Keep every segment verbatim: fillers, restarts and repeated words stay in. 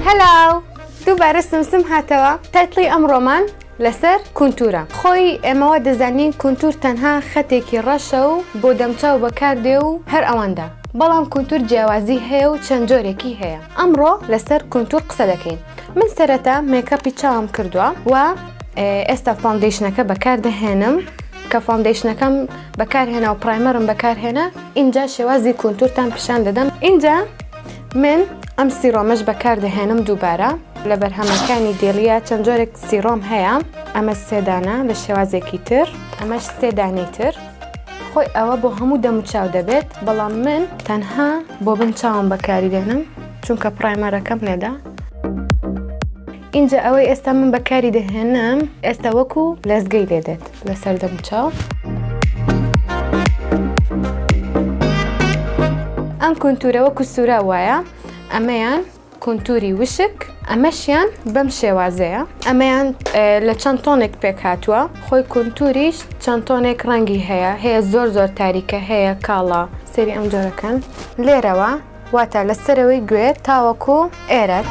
هلاو دووبارە سمسم هاتەوە تایتڵی ئەمڕۆمان لەسەر کونتورە خۆی ئێمەوە دەزانین کونتور تەنها خەتێکی ڕەشە و بۆ دەمچاو بەکاردێ و هەر ئەوەندە بەڵام کونتور جیاوازی هەیە و چەند جۆرێکی هەیە ئەمڕۆ لەسەر کونتور قسە دەکەین من سەرەتا مێکەپی چاوم کردووە و ئێستا فاندیشنەکە بەکاردەهێنم کە فاندیشنەکەم بەکارهێنا و پرایمەرم بەکارهێنا اینجا شێوازی کونتورتان پیشان دەدەم اینجا من ئەم سیرۆمەش بەکاردەهێنم دووبارە لە بەرهەمەکانی دێڵیە چەند جۆرێک سیرۆم هەیە ئەمە سێدانە لە شێوازێکی تر ئەمەش سێدانەی تر خۆی ئەوە بۆ هەموو دەموچاو دەبێت بەڵام من تەنها بۆ بن چاوم بەکاری دێنم چونکە پرایمەرەکەم لێدا اینجا ئەوەی ئێستا من بەکاری دەهێنم ئێستا وەکو لەزگەی لێدێت لەسەر دەموچاو ئەم کونتورە وەکو سوورە وایە ئەمەیان کونتوری وشک ئەمەشیان بەم شێوازەیە ئەمەیان لە چەند تۆنێک پێک هاتووە خۆی کونتوریش چەند تۆنێک ڕەنگی هەیە هەیە زۆر زۆر تاریکە هەیە کاڵا سەری ئەم جۆرەکەن لێرەوە واتە لەسەرەوەی گوێت تاوەکو ئێرەت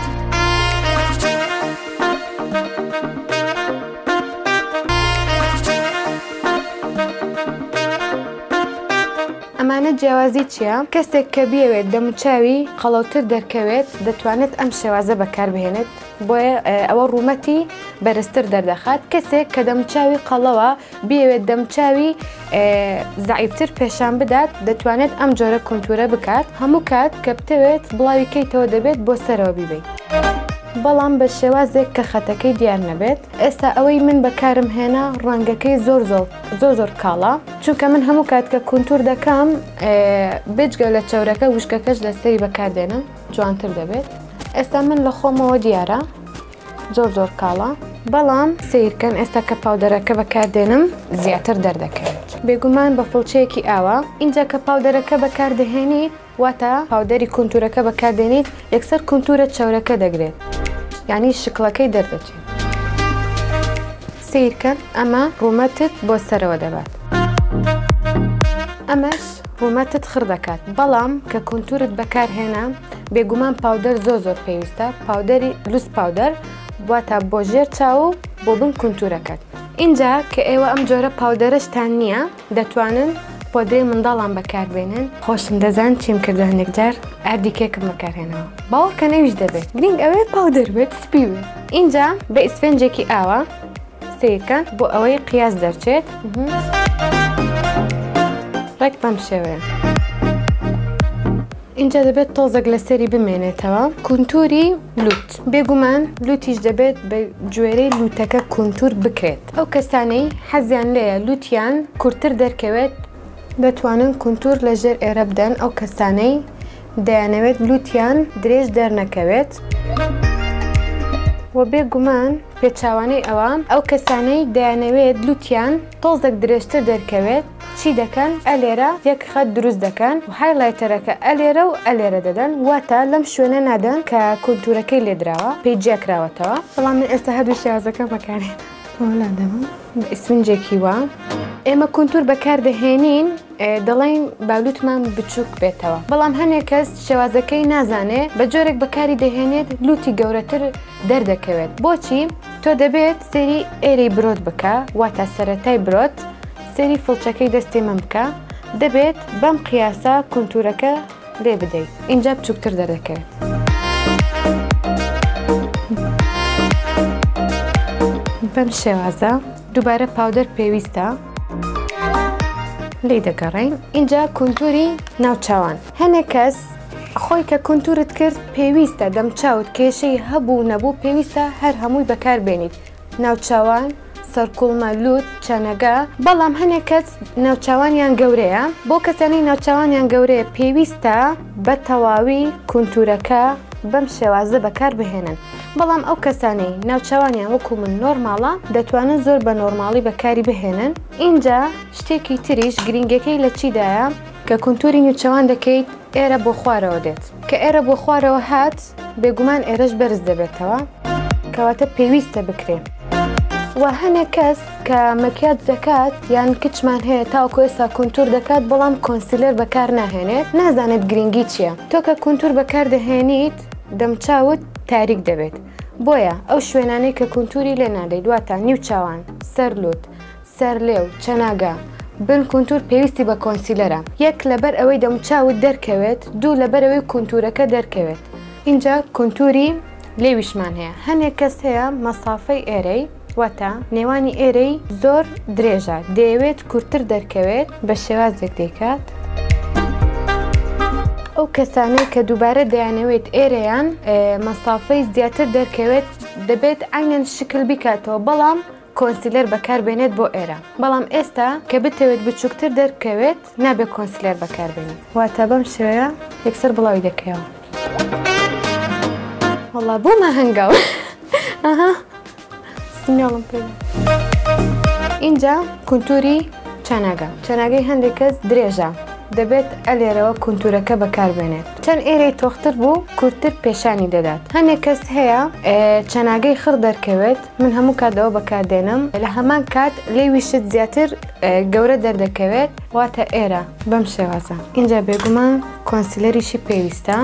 ئەمانە جیاوازی چییە؟ کەسێک کە بیەوێت دەموچاوی قەڵەوتر دەرکەوێت دەتوانێت ئەم شێوازە بەکاربهێنێت بۆیە ئەوە ڕوومەتی بەرزتر دەردەخات کەسێک کە دەموچاوی قەڵەوە بیەوێت دەموچاوی زعیفتر پێشان بدات دەتوانێت ئەم جۆرە کونتورە بکات هەموو کات کە بتەوێت بڵاوی کەیتەوە دەبێت بۆ سەرەوە بیبێت بەڵام بە شێوازێک کە خەتەکەی دیار نەبێت ئێستا ئەوەی من بەکارم هێنا ڕەنگەکەی زۆر زۆر زۆر زۆر کاڵە چونکە من هەموو کات کە کونتور دەکەم بجگە لە چەورەکە وشکەکەش لەسەری بەکاردێنم جوانتر دەبێت ئێستا من لە خۆمەوە دیارە زۆر زۆر کاڵە بەڵام سیرکەن ئێستا کە پاودەرەکە بەکاردێنم زیاتر دەردەکەوێت بێگومان بە فڵچەیەکی ئاوە اینجا کە پاودەرەکە بەکاردەهێنیت واتە پاودەری کونتورەکە بەکاردێنیت یەکسەر کونتورە چەورەکە دەگرێت یعنی شکڵەکەی دەردەچێت سیرکەن ئەمە ڕوومەتت بۆ سەرەوە دەبات ئەمەش ڕوومەتت خڕ دەکات بەڵام کە کونتورت بەکارهێنا بێگومان پاودەر زۆر زۆر پێویستە پاودەری لوس پاودەر واتە بۆ ژێر چاو و بۆ بن کونتورەکەت اینجا کە ئێوە ئەم جۆرە پاودەرشتان نییە دەتوانن پۆدرەی منداڵان بەکاربێنن خۆشم دەزان چیم کردو هەندێک جار ئاردی کێکم بەکارهێنەوە باوەڕکە نەویش دەبێت گرنگ ئەوەیە پاودەر بێت سپی بێت اینجا بە ئیسفنجێکی ئاوە سیرکەن بۆ ئەوەی قیاس دەرچێت ڕێک بەم شێوەیە اینجا دەبێت تۆزێک لەسەری بمێنێتەوە کونتوری لوت بێگومان لوتیش دەبێت بە گوێرەی لوتەکە کونتور بکرێت ئەو کەسانەی حەزیان لێیە لوتیان کورتتر دەرکەوێت دەتوانن کونتور لەژێر ئێرە بدەن ئەو کەسانەی دەیانەوێت لوتیان درێژ دەرنەکەوێت و بێگومان پێچاوانەی ئەوە ئەو کەسانەی دەیانەوێت لوتیان تۆزێک درێژتر دەرکەوێت چی دەکەن ئەلێرە یەک خەت دروست دەکەن و هایلایتەرەکە ئەلێرە و ئەلێرە دەدەن واتە لەم شوێنە نادەن کە کونتورەکەی لێدراوە پێی جیاکراوەتەوە بەڵام من ئێستا هەردوو شێوازەکە بەکارێن وەڵادەمە بە ئیسفنجێکی وە ئێمە کونتور بەکاردەهێنین دەڵێن بالوتمان بچووک بێتەوە بەڵام هەنێک کەس شێوازەکەی نازانێ بە جۆرێک بەکاری دەهێنێت لوتی گەورەتر دەردەکەوێت بۆچی تۆ دەبێت سەری ئێرەی برۆت بکە واتە سەرەتای برۆت سەری فڵچەکەی دەستی من بکە دەبێت بەم قیاسە کونتورەکە لێ بدەیت اینجا بچووکتر دەردەکەوێت بەم شێوازە دووبارە پاودەر پێویستە لی دەگەڕین اینجا کونتوری ناوچاوان هەنێک کەس خۆی کە کونتورت کرد پێویستە دەمچاوت کێشەی هەبوو نەبوو پێویستە هەر هەمووی بەکاربێنیت ناوچاوان سەرکوڵمە لوت چەنەگە بەڵام هەنێک کەس ناوچاوانیان گەورەیە بۆ کەسانی ناوچاوانیان گەورەیە پێویستە بە تەواوی کونتورەکە بەم شێوازە بەکار بهێنن بەڵام ئەو کەسانەی ناوچاوانیان وەکو من نۆرماڵە دەتوانن زۆر بە نۆرماڵی بەکاری بهێنن اینجا شتێکی تریش گرنگەکەی لە چیدایە کە کونتوری نوچەوان دەکەیت ئێرە بۆ خوارەوە دێت کە ئێرە بۆ خوارەوە هات بێگومان ئێرەش بەرز دەبێتەوە کەواتە پێویستە بکرێت و هەنێک کەس کە مەکیاج دەکات یان کچمان هەیە تاوەکو ئێستا کونتور دەکات بەڵام کۆنسیلەر بەکار ناهێنێت نازانێت گرنگی چییە تۆ کە کونتور بەکار دەهێنیت دەمچاوت تاریک دەبێت بۆیە ئەو شوێنانەی کە کونتوری لێ نادەیت دواتە نیو چاوان سەرلوت سەرلێو چەناگا بن کونتور پێویستی بە کۆنسیلەرە یەک لەبەر ئەوەی دەمچاوت دەرکەوێت دوو لەبەر ئەوەی کونتورەکە دەرکەوێت اینجا کونتوری لێویشمان هەیە هەنێک کەس هەیە مەسافەی ئێرەی واتە نێوانی ئێرەی زۆر درێژە دەیەوێت کورتتر دەرکەوێت بە شێوازێک دەیکات ئەو کەسانەی کە دووبارە دەیانەوێت ئێرەیان مەسافەی زیاتر دەرکەوێت دەبێت ئاینەن شکل بیکاتەوە بەڵام کۆنسیلەر بەکاربێنێت بۆ ئێرە بەڵام ئێستا کە بتەوێت بچووکتر دەرکەوێت نابێت کۆنسیلەر بەکاربێنێت واتە بەم شێوەیە یەکسەر بڵاوی دەکەیەوە وەڵا بۆمە هەنگاو ئەها سنیاڵم پێ اینجا کونتوری چەناگە چەناگەی هەندێک کەس درێژە دەبێت ئەلێرەوە کونتورەکە بەکاربێنێت چەند ئێرەی تۆختر بوو کورتتر پێشانی دەدات هەندێک کەس هەیە چەناگەی خڕ دەرکەوێت من هەموو کاتەوە بەکاردێنم لە هەمان کات لێویشت زیاتر گەورە دەردەکەوێت واتە ئێرە بەم شێوازە اینجا بێگومان کۆنسیلەریشی پێویستە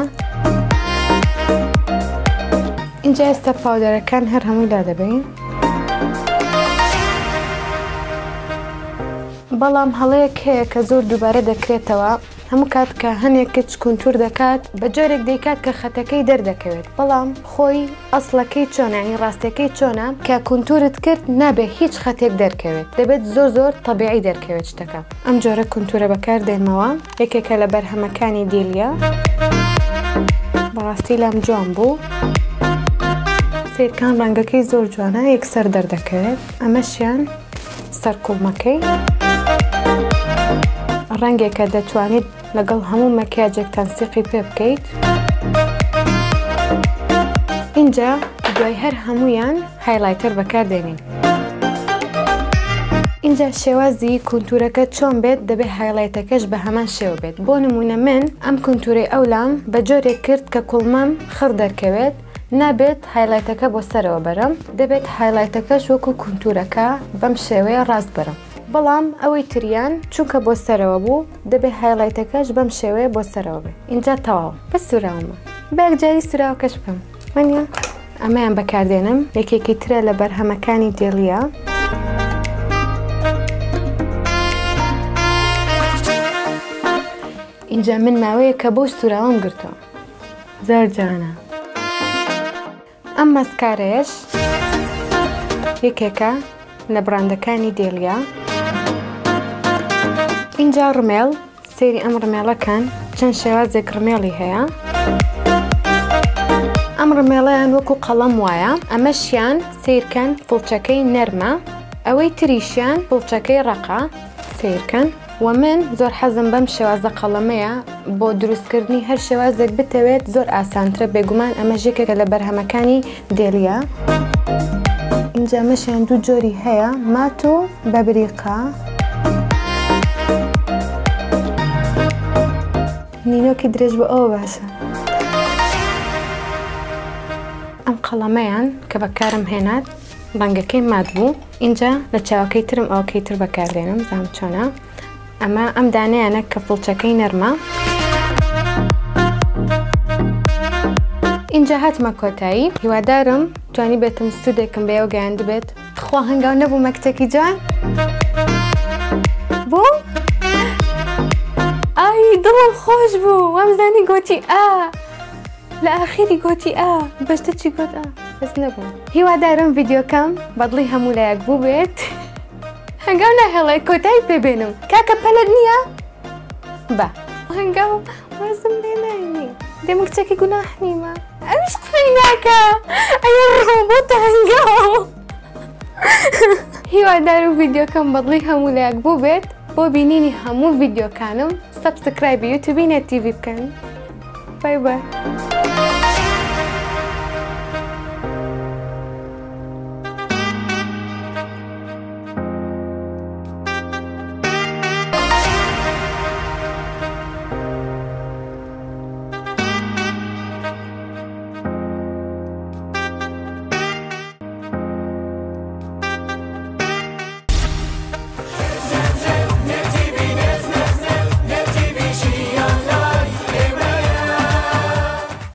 اینجا ئێستا پاودەرەکان هەر هەمووی لا دەبین بەڵام هەڵەیەک هەیە کە زۆر دووبارە دەکرێتەوە هەموو کات کە هەنێک کچ کونتور دەکات بە جۆرێک دەیکات کە خەتەکەی دەردەکەوێت بەڵام خۆی ئەسڵەکەی چۆنانی ڕاستەکەی چۆنە کە کونتورت کرد نابێ هیچ خەتێک دەرکەوێت دەبێت زۆر زۆر تەبیعی دەرکەوێت شتەکە ئەم جۆرە کونتورە بەکاردێنمەوە یەکێکە لە بەرهەمەکانی دیلیە بەڕاستی لام جوان بوو سیرکان ڕەنگەکەی زۆر جوانە یەکسەر دەردەکەوێت ئەمەشیان سەرکوڵمەکەی ڕەنگێکە دەتوانیت لەگەڵ هەموو مەکیاجێک تەنسیقی پێ بکەیت اینجا دوای هەر هەمویان هایلایتەر بەکاردێنین اینجا شێوازی کونتورەکە چۆن بێت دەبێت هایلایتەکەش بە هەمان شێوە بێت بۆ نمونە من ئەم کونتورەی ئەولام بە جۆرێک کرد کە کوڵمەم خڕ دەرکەوێت نابێت هایلایتەکە بۆ سەرەوە بەرم دەبێت هایلایتەکەش وەکو کونتورەکە بەم شێوەیە ڕاست بەرم بەڵام ئەوەی تریان چونکە بۆ سەرەوە بوو دەبێت هایلایتەکەش بەم شێوەیە بۆ سەرەوە بێت اینجا تەواو بە سوراومە بەیەکجاری سوراوەکەش بکەم وانە ئەمەیان بەکاردێنم یەکێکی ترە لە بەرهەمەکانی دێڵیە اینجا من ماوەیە کە بۆ سوراوم گرتەوە زۆر جوانە ئەم مەسکارەیەش یەکێکە لە براندەکانی دێڵیا اینجا ڕمێڵ سێری ئەم ڕمێڵەکان چەند شێوازێک ڕمێڵی هەیە ئەم ڕمێڵەیان وەکو قەڵەم وایە ئەمەشیان سیرکەن پڵچەکەی نەرمە ئەوەی تریشیان پڵچەکەی ڕەقا سیرکەن و من زۆر حەزم بەم شێوازە قەڵەمەیە بۆ دروستکردنی هەر شێوازێک بتەوێت زۆر ئاسانترە بێگومان ئەمە ژێکێکە لە بەرهەمەکانی دێڵیا اینجا مەشیان دوو جۆری هەیە مات و بەبریقا نینۆکی درێژ بۆ ئەوە باشە ئەم قەڵەمەیان کە بەکارم هێنات ڕەنگەکەی مات بوو اینجا لە چاوەکەی ترم ئەوکەی تر بەکاردێنم زام چۆنە ئەمە ئەم دانەیانە کە فڵچەکەی نەرمە اینجا هاتمە کۆتایی هیوادارم توانی بێتم سوودێکم بێ و گەیاند بێت خوا هەنگاو نەبوو مەکتێکی جوان بوو ئای دڵم خۆش بوو وەمزانی گۆتی ئا لە ئاخیری گۆتی ئا بەشتە چی گۆت ئا بەس نەبوو هیوادارم ڤیدیۆکەم بەدڵی هەموو لایەک بوو بێت هەنگاو ناهێڵێ کۆتایی پێبێنم کاکە پەلەت نییە بە هەنگاو وەزم لێ ناینی دێمە کچێکی گوناح نیمە ئەویش قسەی ناکە ئەیە ڕۆبۆتە هەنگاو هیوادارم ڤیدیۆکەم بەدڵی هەموو لایەک بوو بێت بۆ بینینی هەموو ڤیدیۆکانم سەبسکرایب یوتیوبی نێت تیڤی بکەن بای بای